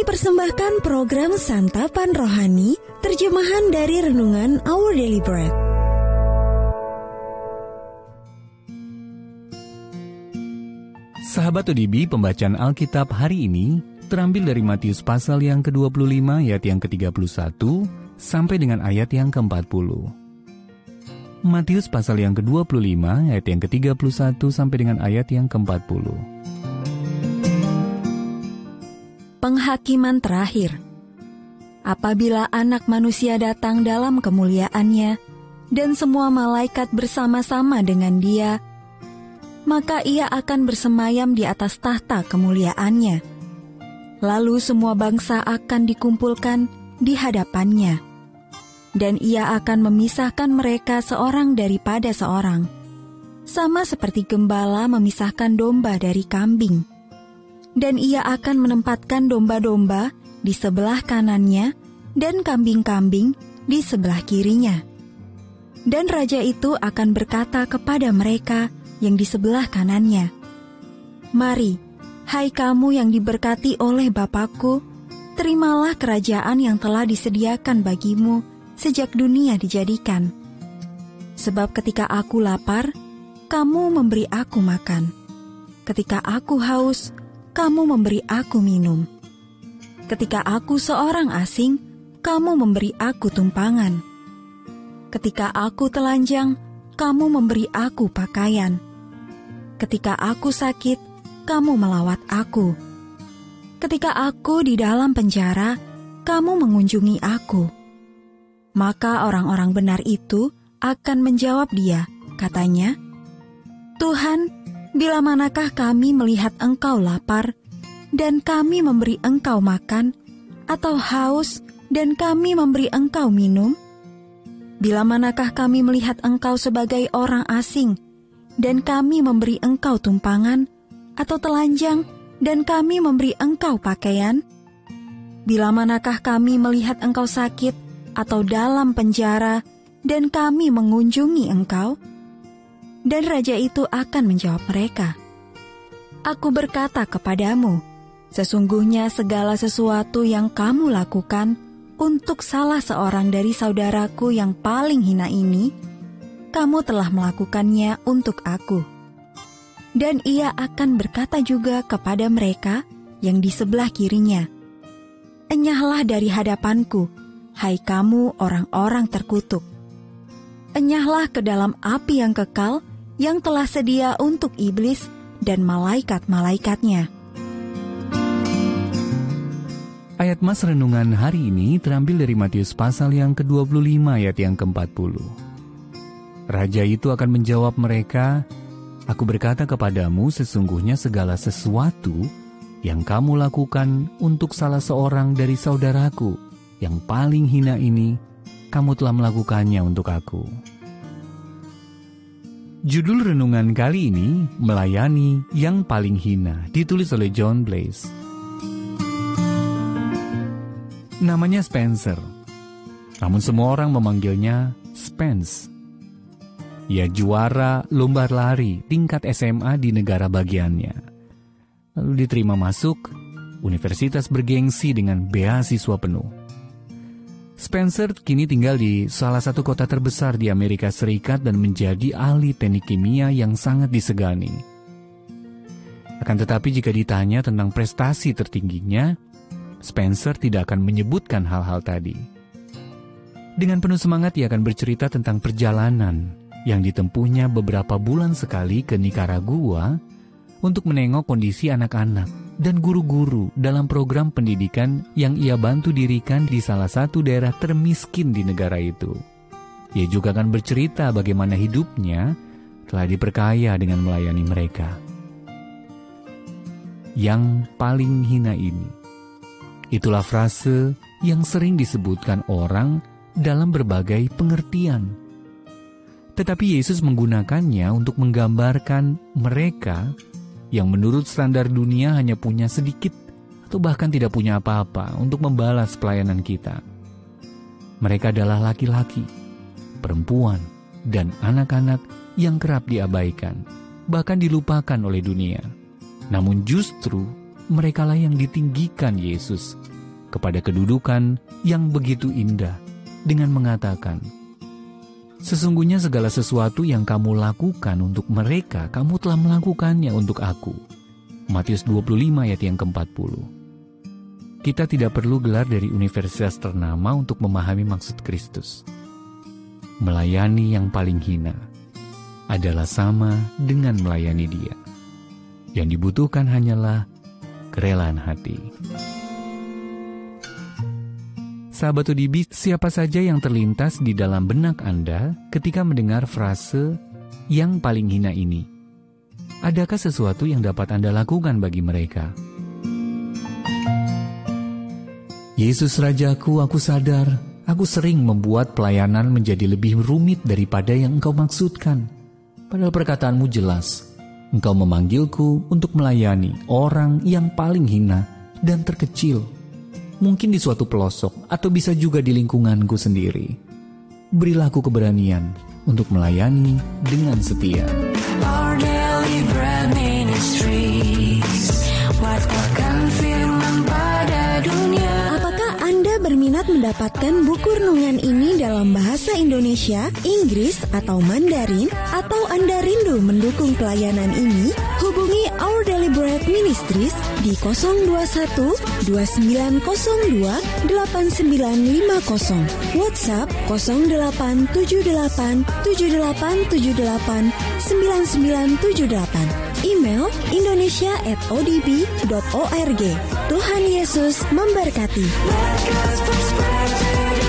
Kami persembahkan program Santapan Rohani, terjemahan dari Renungan Our Daily Bread. Sahabat ODB, pembacaan Alkitab hari ini terambil dari Matius pasal yang ke-25 ayat yang ke-31 sampai dengan ayat yang ke-40. Matius pasal yang ke-25 ayat yang ke-31 sampai dengan ayat yang ke-40. Penghakiman terakhir. Apabila Anak Manusia datang dalam kemuliaannya dan semua malaikat bersama-sama dengan Dia, maka Ia akan bersemayam di atas tahta kemuliaannya. Lalu semua bangsa akan dikumpulkan di hadapannya, dan Ia akan memisahkan mereka seorang daripada seorang, sama seperti gembala memisahkan domba dari kambing. Dan Ia akan menempatkan domba-domba di sebelah kanannya dan kambing-kambing di sebelah kirinya. Dan Raja itu akan berkata kepada mereka yang di sebelah kanannya, "Mari, hai kamu yang diberkati oleh Bapa-Ku, terimalah kerajaan yang telah disediakan bagimu sejak dunia dijadikan. Sebab ketika aku lapar, kamu memberi aku makan. Ketika aku haus, kamu memberi aku minum. Ketika aku seorang asing, kamu memberi aku tumpangan. Ketika aku telanjang, kamu memberi aku pakaian. Ketika aku sakit, kamu melawat aku. Ketika aku di dalam penjara, kamu mengunjungi aku." Maka orang-orang benar itu akan menjawab Dia, katanya, "Tuhan, bila manakah kami melihat Engkau lapar, dan kami memberi Engkau makan, atau haus, dan kami memberi Engkau minum? Bila manakah kami melihat Engkau sebagai orang asing, dan kami memberi Engkau tumpangan, atau telanjang, dan kami memberi Engkau pakaian? Bila manakah kami melihat Engkau sakit, atau dalam penjara, dan kami mengunjungi Engkau?" Dan Raja itu akan menjawab mereka, "Aku berkata kepadamu, sesungguhnya segala sesuatu yang kamu lakukan untuk salah seorang dari saudaraku yang paling hina ini, kamu telah melakukannya untuk aku." Dan Ia akan berkata juga kepada mereka yang di sebelah kirinya, "Enyahlah dari hadapanku, hai kamu orang-orang terkutuk. Enyahlah ke dalam api yang kekal yang telah sedia untuk iblis dan malaikat-malaikatnya." Ayat Mas Renungan hari ini terambil dari Matius pasal yang ke-25 ayat yang ke-40. Raja itu akan menjawab mereka, "Aku berkata kepadamu, sesungguhnya segala sesuatu yang kamu lakukan untuk salah seorang dari saudaraku yang paling hina ini, kamu telah melakukannya untuk aku." Judul renungan kali ini, Melayani yang Paling Hina, ditulis oleh John Blaze. Namanya Spencer, namun semua orang memanggilnya Spence. Ia juara lomba lari tingkat SMA di negara bagiannya. Lalu diterima masuk universitas bergengsi dengan beasiswa penuh. Spencer kini tinggal di salah satu kota terbesar di Amerika Serikat dan menjadi ahli teknik kimia yang sangat disegani. Akan tetapi jika ditanya tentang prestasi tertingginya, Spencer tidak akan menyebutkan hal-hal tadi. Dengan penuh semangat ia akan bercerita tentang perjalanan yang ditempuhnya beberapa bulan sekali ke Nicaragua untuk menengok kondisi anak-anak dan guru-guru dalam program pendidikan yang ia bantu dirikan di salah satu daerah termiskin di negara itu. Ia juga akan bercerita bagaimana hidupnya telah diperkaya dengan melayani mereka. Yang paling hina ini, itulah frase yang sering disebutkan orang dalam berbagai pengertian. Tetapi Yesus menggunakannya untuk menggambarkan mereka yang menurut standar dunia hanya punya sedikit atau bahkan tidak punya apa-apa untuk membalas pelayanan kita. Mereka adalah laki-laki, perempuan, dan anak-anak yang kerap diabaikan, bahkan dilupakan oleh dunia. Namun justru merekalah yang ditinggikan Yesus kepada kedudukan yang begitu indah dengan mengatakan, "Sesungguhnya segala sesuatu yang kamu lakukan untuk mereka, kamu telah melakukannya untuk aku." Matius 25 ayat yang ke-40. Kita tidak perlu gelar dari universitas ternama untuk memahami maksud Kristus. Melayani yang paling hina adalah sama dengan melayani Dia. Yang dibutuhkan hanyalah kerelaan hati. Sahabat ODB, siapa saja yang terlintas di dalam benak Anda ketika mendengar frase yang paling hina ini? Adakah sesuatu yang dapat Anda lakukan bagi mereka? Yesus Rajaku, aku sadar, aku sering membuat pelayanan menjadi lebih rumit daripada yang Engkau maksudkan. Padahal perkataanmu jelas, Engkau memanggilku untuk melayani orang yang paling hina dan terkecil. Mungkin di suatu pelosok atau bisa juga di lingkunganku sendiri. Berilah aku keberanian untuk melayani dengan setia. Our Daily Bread Ministries, wattakan firman pada dunia. Apakah Anda berminat mendapatkan buku renungan ini dalam bahasa Indonesia, Inggris, atau Mandarin? Atau Anda rindu mendukung pelayanan ini? Hubungi Our Daily Bread Ministries di 021 2902 8950, WhatsApp 0878 7878 9978, email indonesia@odb.org. Tuhan Yesus memberkati. Let God's perspective